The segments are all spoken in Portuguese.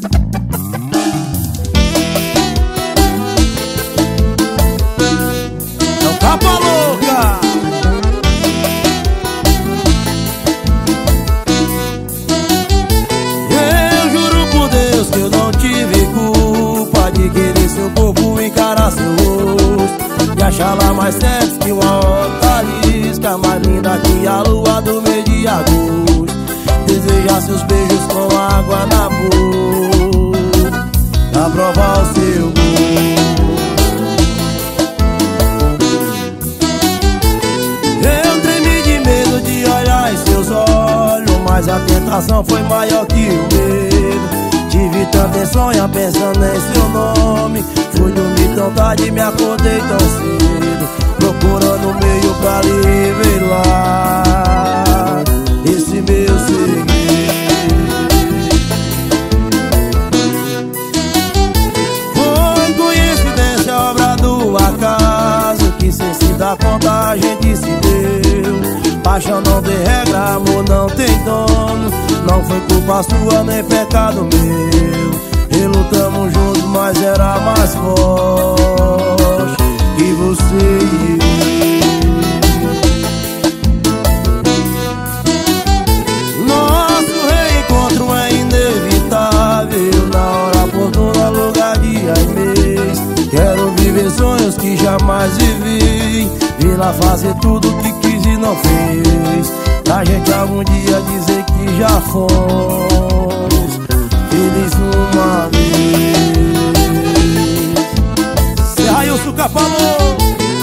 Não capa louca. Eu juro por Deus que eu não tive culpa de querer seu corpo, encarar seu rosto e achar lá mais sexy que uma hortaliça, mais linda que a lua do mês de agosto. Desejar seus beijos com água na boca, pra provar o seu gosto. Eu tremi de medo de olhar em seus olhos, mas a tentação foi maior que o medo. Tive tanta insônia pensando em seu nome, fui dormir tão tarde e me acordei tão cedo, procurando um meio pra lhe revelar esse meu segredo. Foi coincidência, obra do acaso, que sem se dar conta a gente se deu. Paixão não tem regra, amor não tem dono, não foi culpa sua nem pecado meu. Relutamos juntos, mas era mais forte que você e eu. Nosso reencontro é inevitável, na hora oportuna, lugar, dia e mês. Quero viver sonhos que jamais vivi, vi lá fazer tudo que quis e não fez, pra gente algum dia dizer que já fomos felizes uma vez. Serra e o Suca falou.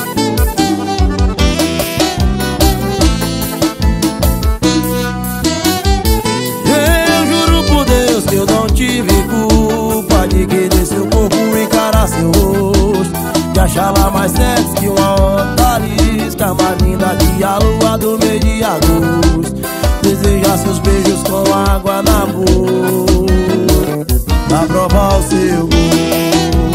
Eu juro por Deus que eu não tive culpa de querer seu corpo, encarar seu rosto e achar lá mais sexy que uma hortaliça, mais linda que a lua do mês de agosto. Desejar seus beijos com água na boca, pra provar o seu gosto.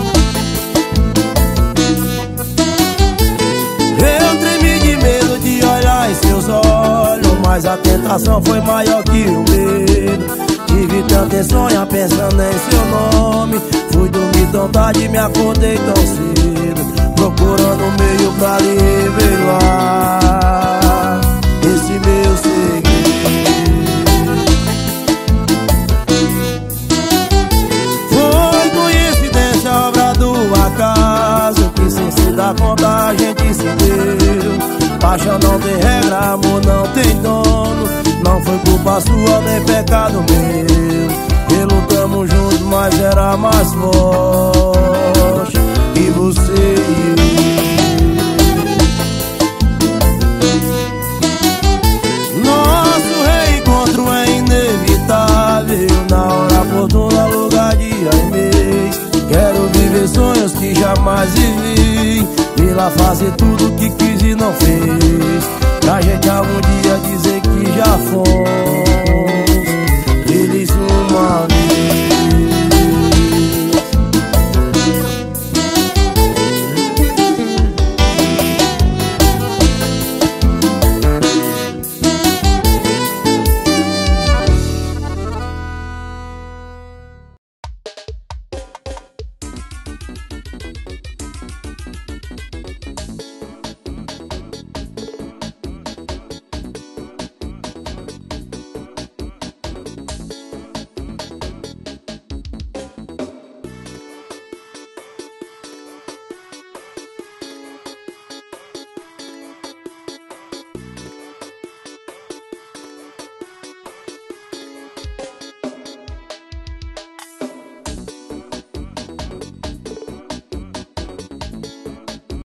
Eu tremi de medo de olhar em seus olhos, mas a tentação foi maior que o medo. Tive tanta insônia pensando em seu nome, fui dormir tão tarde e me acordei tão cedo, procurando um meio pra lhe revelar esse meu segredo. Foi coincidência, obra do acaso, que sem se dar conta a gente se deu. Paixão não tem regra, amor não tem dono, não foi culpa sua nem pecado meu. Relutamos juntos, mas era mais forte que você e eu. Nosso reencontro é inevitável, na hora oportuna, lugar, dia e mês. Quero viver sonhos que jamais vivi, vi lá fazer tudo que quis e não fez, pra gente algum dia dizer que já fomos